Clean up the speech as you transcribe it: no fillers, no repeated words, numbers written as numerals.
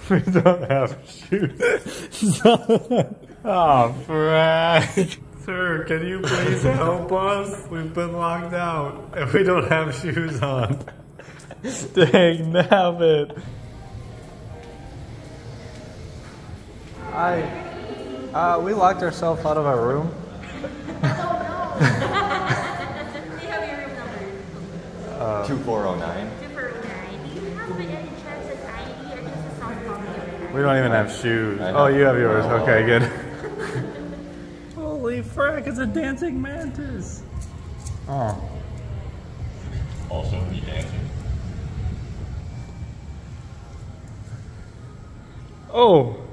We don't have shoes. Oh, Frank. Sir, can you please help us? We've been locked out and we don't have shoes on. Dang, nabbit. We locked ourselves out of our room. Oh no! Do you have your room number? 2409. 2409. Do you have an insurance ID or just a soft copy? We don't even have shoes. Oh, you have yours. Okay, good. Holy frack, it's a dancing mantis. Oh. Also me dancing. Oh.